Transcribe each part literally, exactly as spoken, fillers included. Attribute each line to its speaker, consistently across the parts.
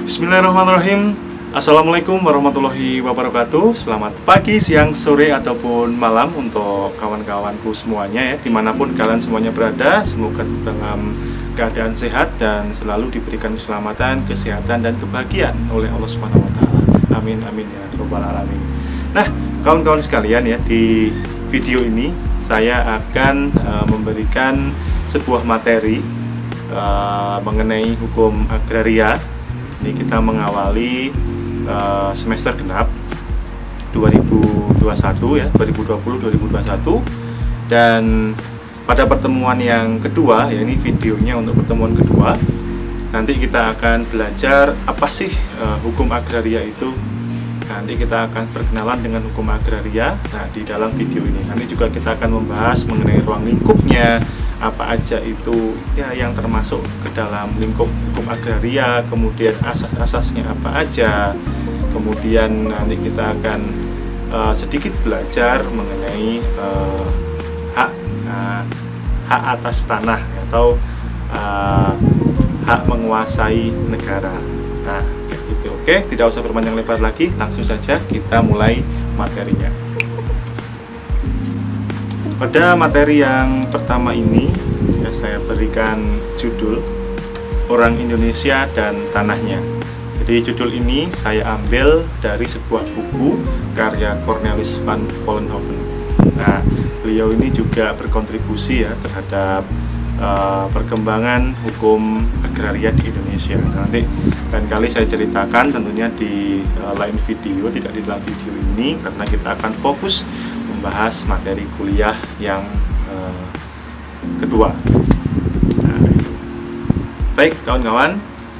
Speaker 1: Bismillahirrahmanirrahim. Assalamualaikum warahmatullahi wabarakatuh. Selamat pagi, siang, sore, ataupun malam untuk kawan-kawanku semuanya ya, dimanapun kalian semuanya berada. Semoga dalam keadaan sehat dan selalu diberikan keselamatan, kesehatan, dan kebahagiaan oleh Allah Subhanahu wa Ta'ala. Amin amin ya rabbal alamin. Nah, kawan-kawan sekalian ya, di video ini saya akan uh, memberikan sebuah materi uh, mengenai hukum agraria. Ini kita mengawali uh, semester genap dua ribu dua puluh satu ya, dua ribu dua puluh dua ribu dua puluh satu. Dan pada pertemuan yang kedua, ya ini videonya untuk pertemuan kedua, nanti kita akan belajar apa sih uh, hukum agraria itu. Nanti kita akan berkenalan dengan hukum agraria. Nah, di dalam video ini nanti juga kita akan membahas mengenai ruang lingkupnya, apa aja itu ya yang termasuk ke dalam lingkup hukum agraria, kemudian asas-asasnya apa aja, kemudian nanti kita akan uh, sedikit belajar mengenai uh, hak uh, hak atas tanah atau uh, hak menguasai negara. Nah, kayak gitu. Oke, tidak usah berpanjang lebar lagi, langsung saja kita mulai materinya. Pada materi yang pertama ini ya, saya berikan judul Orang Indonesia dan Tanahnya. Jadi judul ini saya ambil dari sebuah buku karya Cornelis van Vollenhoven. Nah, beliau ini juga berkontribusi ya terhadap uh, perkembangan hukum agraria di Indonesia. Nah, nanti lain kali saya ceritakan tentunya di uh, lain video, tidak di dalam video ini, karena kita akan fokus membahas materi kuliah yang uh, kedua. Nah, baik kawan-kawan,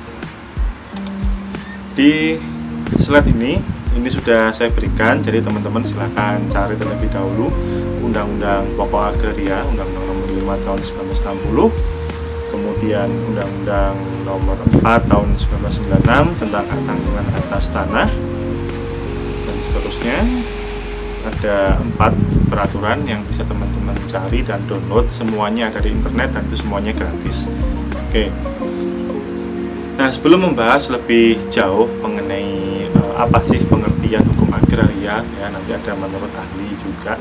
Speaker 1: di slide ini ini sudah saya berikan, jadi teman-teman silahkan cari terlebih dahulu Undang-Undang Pokok Agraria, Undang-Undang Nomor lima Tahun seribu sembilan ratus enam puluh, kemudian Undang-Undang Nomor empat Tahun seribu sembilan ratus sembilan puluh enam tentang hak tanggungan atas tanah, dan seterusnya. Ada empat peraturan yang bisa teman-teman cari dan download, semuanya ada di internet dan itu semuanya gratis. Oke. Nah, sebelum membahas lebih jauh mengenai uh, apa sih pengertian hukum agraria ya, nanti ada menurut ahli juga.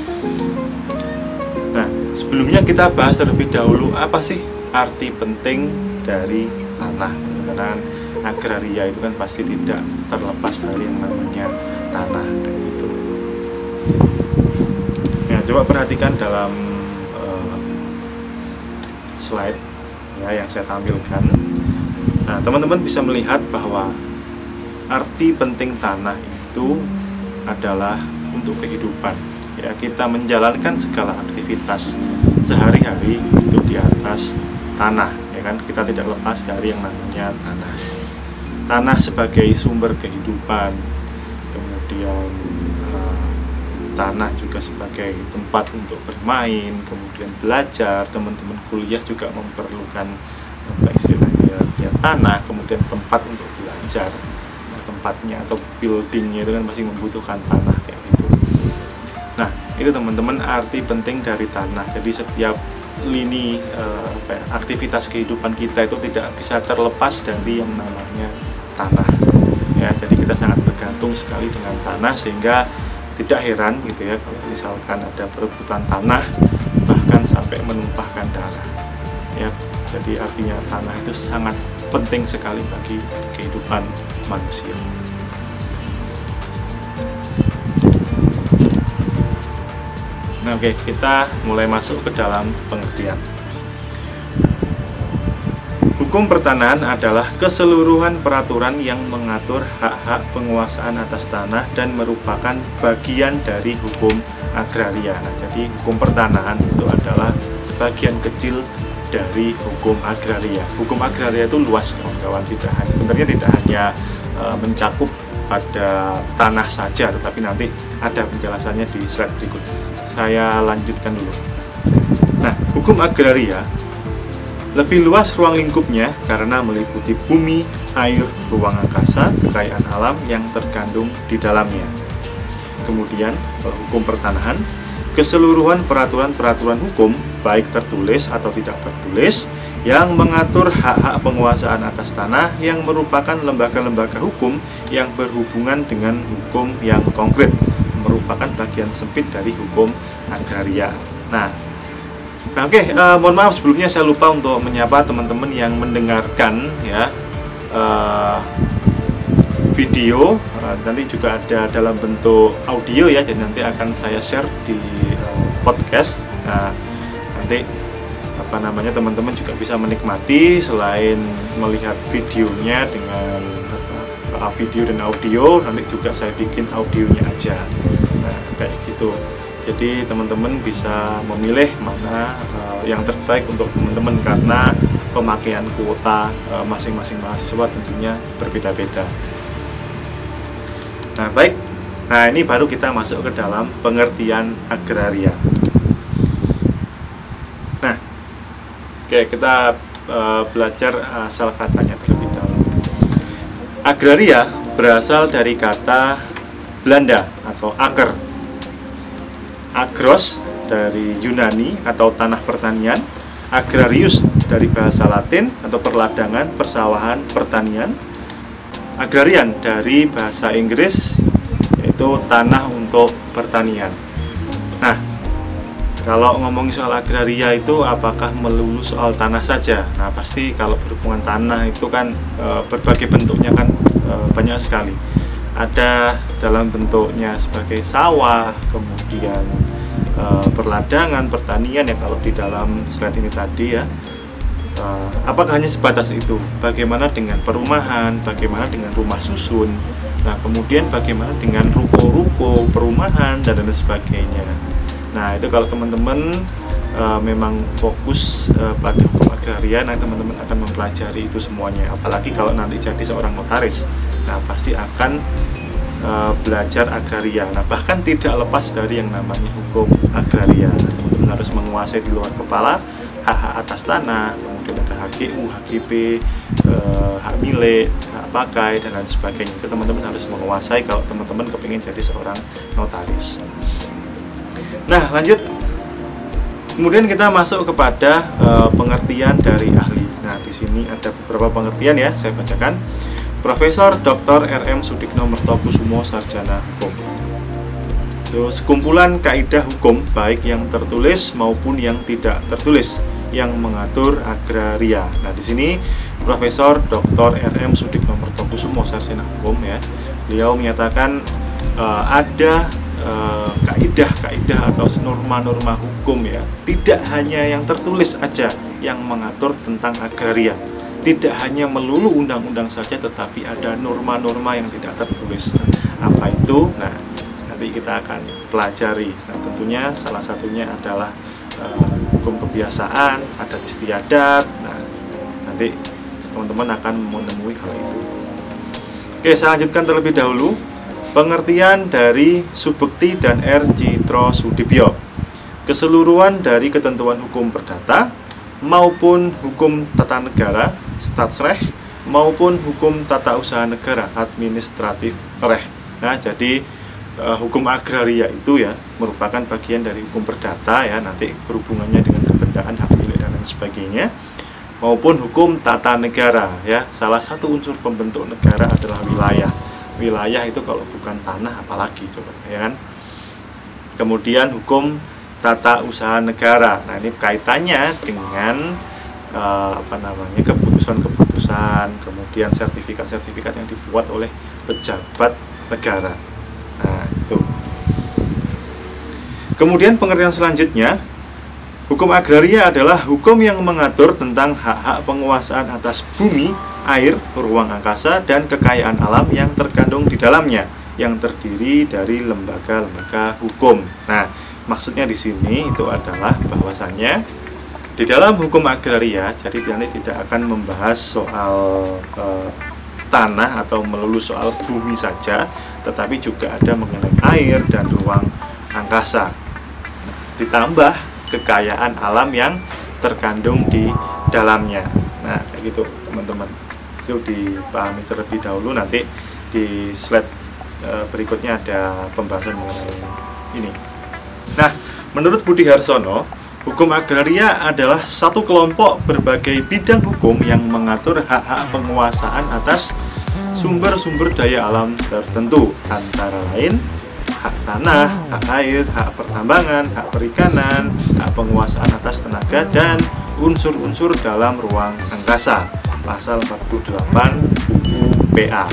Speaker 1: Nah, sebelumnya kita bahas terlebih dahulu apa sih arti penting dari tanah. Karena agraria itu kan pasti tidak terlepas dari yang namanya tanah kayak gitu. Ya, coba perhatikan dalam uh, slide ya yang saya tampilkan. Nah, teman-teman bisa melihat bahwa arti penting tanah itu adalah untuk kehidupan. Ya, kita menjalankan segala aktivitas sehari-hari itu di atas tanah, ya kan? Kita tidak lepas dari yang namanya tanah. Tanah sebagai sumber kehidupan, kemudian uh, tanah juga sebagai tempat untuk bermain, kemudian belajar. Teman-teman kuliah juga memerlukan apa istilahnya ya, tanah, kemudian tempat untuk belajar. Nah, tempatnya atau buildingnya itu kan masih membutuhkan tanah kayak gitu. Nah, itu teman-teman arti penting dari tanah. Jadi setiap lini eh, apa ya, aktivitas kehidupan kita itu tidak bisa terlepas dari yang namanya tanah. Ya, jadi kita sangat bergantung sekali dengan tanah, sehingga tidak heran gitu ya kalau misalkan ada perebutan tanah bahkan sampai menumpahkan darah. Ya, jadi artinya tanah itu sangat penting sekali bagi kehidupan manusia. Nah, oke, kita mulai masuk ke dalam pengertian. Hukum pertanahan adalah keseluruhan peraturan yang mengatur hak-hak penguasaan atas tanah dan merupakan bagian dari hukum agraria. Nah, jadi hukum pertanahan itu adalah sebagian kecil dari hukum agraria. Hukum agraria itu luas kawan-kawan, tidak hanya sebenarnya tidak hanya e, mencakup pada tanah saja, tetapi nanti ada penjelasannya di slide berikut. Saya lanjutkan dulu. Nah, hukum agraria lebih luas ruang lingkupnya karena meliputi bumi, air, ruang angkasa, kekayaan alam yang terkandung di dalamnya. Kemudian, hukum pertanahan keseluruhan peraturan-peraturan hukum, baik tertulis atau tidak tertulis, yang mengatur hak-hak penguasaan atas tanah yang merupakan lembaga-lembaga hukum yang berhubungan dengan hukum yang konkret, merupakan bagian sempit dari hukum agraria. Nah, nah oke, okay, uh, mohon maaf sebelumnya saya lupa untuk menyapa teman-teman yang mendengarkan ya uh, video, uh, nanti juga ada dalam bentuk audio ya, jadi nanti akan saya share di uh, podcast. Nah, nanti apa namanya teman-teman juga bisa menikmati selain melihat videonya dengan uh, video dan audio, nanti juga saya bikin audionya aja. Nah, kayak gitu. Jadi teman-teman bisa memilih mana uh, yang terbaik untuk teman-teman karena pemakaian kuota uh, masing-masing mahasiswa tentunya berbeda-beda. Nah, baik. Nah, ini baru kita masuk ke dalam pengertian agraria. Oke, kita uh, belajar asal katanya terlebih dahulu. Agraria berasal dari kata Belanda atau aker. Agros dari Yunani atau tanah pertanian. Agrarius dari bahasa Latin atau perladangan, persawahan, pertanian. Agrarian dari bahasa Inggris yaitu tanah untuk pertanian. Nah, kalau ngomongin soal agraria itu apakah melulu soal tanah saja? Nah, pasti kalau berhubungan tanah itu kan e, berbagai bentuknya kan e, banyak sekali. Ada dalam bentuknya sebagai sawah, kemudian e, perladangan, pertanian ya kalau di dalam slide ini tadi ya. E, apakah hanya sebatas itu? Bagaimana dengan perumahan? Bagaimana dengan rumah susun? Nah, kemudian bagaimana dengan ruko-ruko, perumahan dan lain sebagainya. Nah, itu kalau teman-teman uh, memang fokus uh, pada hukum agraria, nanti teman-teman akan mempelajari itu semuanya. Apalagi kalau nanti jadi seorang notaris, nah pasti akan uh, belajar agraria. Nah, bahkan tidak lepas dari yang namanya hukum agraria. Nah, teman-teman harus menguasai di luar kepala hak-hak atas tanah, kemudian ada H G U, H G B, uh, hak milik, hak pakai dan lain sebagainya. Itu teman-teman harus menguasai kalau teman-teman kepingin jadi seorang notaris. Nah, lanjut. Kemudian kita masuk kepada uh, pengertian dari ahli. Nah, di sini ada beberapa pengertian ya, saya bacakan. Profesor Doktor R M Sudikno Mertokusumo, Sarjana Hukum. Terus kumpulan kaidah hukum baik yang tertulis maupun yang tidak tertulis yang mengatur agraria. Nah, di sini Profesor Doktor R M Sudikno Mertokusumo, Sarjana Hukum ya. Beliau menyatakan uh, ada kaidah-kaidah atau norma-norma hukum ya, tidak hanya yang tertulis aja yang mengatur tentang agraria, tidak hanya melulu undang-undang saja, tetapi ada norma-norma yang tidak tertulis. Apa itu? Nah, nanti kita akan pelajari. Nah, tentunya salah satunya adalah uh, hukum kebiasaan, adat istiadat. Nah, nanti teman-teman akan menemui hal itu. Oke, saya lanjutkan terlebih dahulu. Pengertian dari Subekti dan R. Citro Sudibyo. Keseluruhan dari ketentuan hukum perdata maupun hukum tata negara Statsrecht maupun hukum tata usaha negara administratif Recht. Nah, jadi uh, hukum agraria itu ya merupakan bagian dari hukum perdata ya, nanti berhubungannya dengan kebendaan, hak milik dan lain sebagainya, maupun hukum tata negara ya. Salah satu unsur pembentuk negara adalah wilayah. Wilayah itu kalau bukan tanah apalagi coba ya kan. Kemudian hukum tata usaha negara. Nah, ini kaitannya dengan uh, apa namanya keputusan-keputusan, kemudian sertifikat-sertifikat yang dibuat oleh pejabat negara. Nah, itu. Kemudian pengertian selanjutnya, hukum agraria adalah hukum yang mengatur tentang hak-hak penguasaan atas bumi, air, ruang angkasa, dan kekayaan alam yang terkandung di dalamnya, yang terdiri dari lembaga-lembaga hukum. Nah, maksudnya di sini itu adalah bahwasannya di dalam hukum agraria, jadi nanti tidak akan membahas soal eh, tanah atau melulu soal bumi saja, tetapi juga ada mengenai air dan ruang angkasa. Nah, ditambah kekayaan alam yang terkandung di dalamnya. Nah, kayak gitu teman-teman. Itu dipahami terlebih dahulu, nanti di slide e, berikutnya ada pembahasan mengenai ini. Nah, menurut Budi Harsono, Hukum agraria adalah satu kelompok berbagai bidang hukum yang mengatur hak-hak penguasaan atas sumber-sumber daya alam tertentu, antara lain hak tanah, hak air, hak pertambangan, hak perikanan, hak penguasaan atas tenaga, dan unsur-unsur dalam ruang angkasa. Pasal empat puluh delapan U U P A.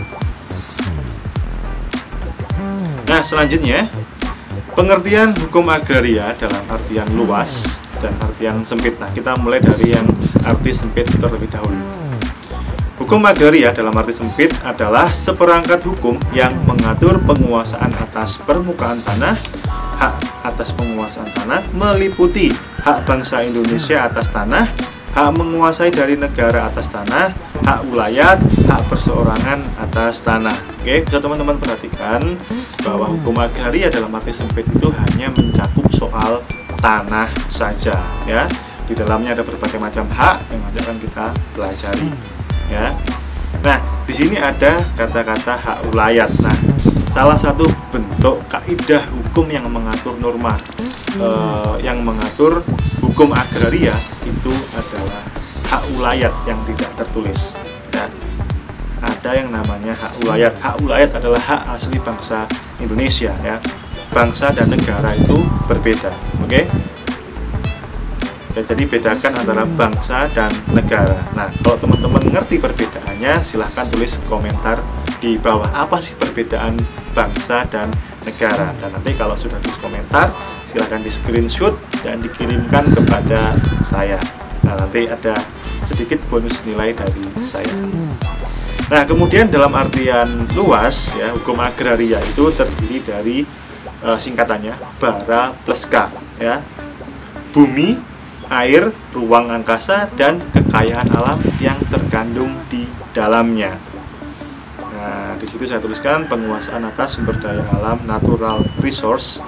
Speaker 1: Nah, selanjutnya, pengertian hukum agraria dalam artian luas dan artian sempit. Nah, kita mulai dari yang arti sempit terlebih dahulu. Hukum agraria dalam arti sempit adalah seperangkat hukum yang mengatur penguasaan atas permukaan tanah, hak atas penguasaan tanah meliputi hak bangsa Indonesia atas tanah, hak menguasai dari negara atas tanah, hak wilayah, hak perseorangan atas tanah. Oke, bisa teman-teman perhatikan bahwa hukum agraria dalam arti sempit itu hanya mencakup soal tanah saja, ya. Di dalamnya ada berbagai macam hak yang nanti akan kita pelajari, ya. Nah, di sini ada kata-kata hak wilayah. Nah, salah satu bentuk kaidah hukum yang mengatur norma eh, yang mengatur hukum agraria itu adalah hak wilayah yang tidak tertulis, ya. Ada yang namanya hak wilayah. Hak wilayah adalah hak asli bangsa Indonesia, ya. Bangsa dan negara itu berbeda, oke? Okay? Ya, jadi bedakan antara bangsa dan negara. Nah, kalau teman-teman ngerti perbedaannya, silahkan tulis komentar di bawah. Apa sih perbedaan bangsa dan negara? Dan nanti kalau sudah tulis komentar, silahkan di screenshot dan dikirimkan kepada saya. Nah, nanti ada sedikit bonus nilai dari saya. Nah, kemudian dalam artian luas, ya, hukum agraria itu terdiri dari uh, singkatannya bara plus K, ya. Bumi, air, ruang angkasa, dan kekayaan alam yang terkandung di dalamnya. Nah, di situ saya tuliskan penguasaan atas sumber daya alam natural resource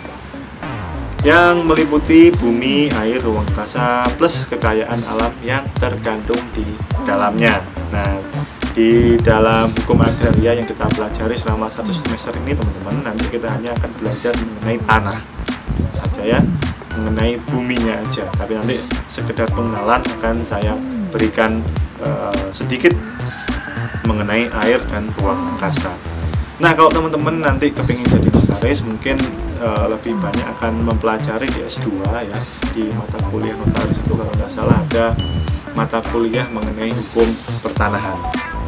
Speaker 1: yang meliputi bumi, air, ruang angkasa, plus kekayaan alam yang terkandung di dalamnya. Nah, di dalam hukum agraria yang kita pelajari selama satu semester ini, teman-teman, nanti kita hanya akan belajar mengenai tanah saja, ya, mengenai buminya aja. Tapi nanti sekedar pengenalan akan saya berikan uh, sedikit mengenai air dan ruang angkasa. Nah, kalau teman-teman nanti kepingin jadi notaris, mungkin uh, lebih banyak akan mempelajari di S dua, ya, di mata kuliah notaris itu kalau nggak salah ada mata kuliah mengenai hukum pertanahan.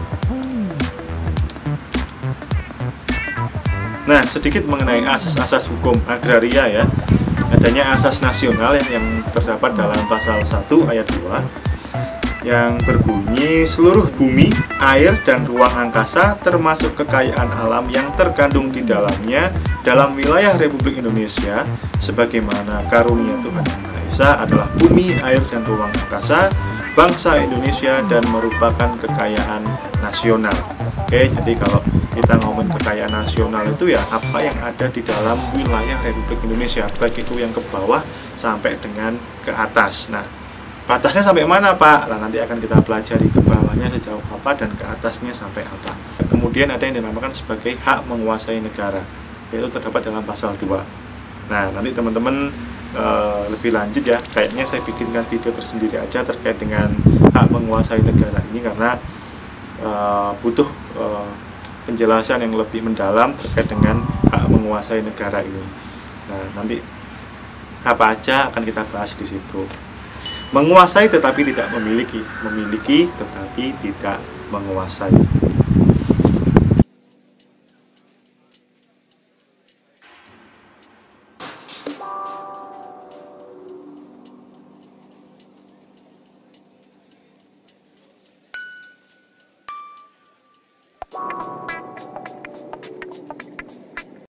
Speaker 1: Nah, sedikit mengenai asas-asas hukum agraria, ya. Adanya asas nasional yang, yang terdapat dalam pasal satu ayat dua yang berbunyi seluruh bumi, air, dan ruang angkasa termasuk kekayaan alam yang terkandung di dalamnya dalam wilayah Republik Indonesia sebagaimana karunia Tuhan Yang Maha Esa adalah bumi, air, dan ruang angkasa bangsa Indonesia dan merupakan kekayaan nasional. Oke, jadi kalau kita ngomongin kekayaan nasional itu ya apa yang ada di dalam wilayah Republik Indonesia, baik itu yang ke bawah sampai dengan ke atas. Nah, batasnya sampai mana, Pak? Nah, nanti akan kita pelajari ke bawahnya sejauh apa dan ke atasnya sampai apa. Kemudian ada yang dinamakan sebagai hak menguasai negara, yaitu terdapat dalam pasal dua. Nah, nanti teman-teman e, lebih lanjut, ya, kayaknya saya bikinkan video tersendiri aja terkait dengan hak menguasai negara ini karena e, butuh e, penjelasan yang lebih mendalam terkait dengan hak menguasai negara ini. Nah, nanti apa aja akan kita bahas di situ. Menguasai tetapi tidak memiliki, memiliki tetapi tidak menguasai.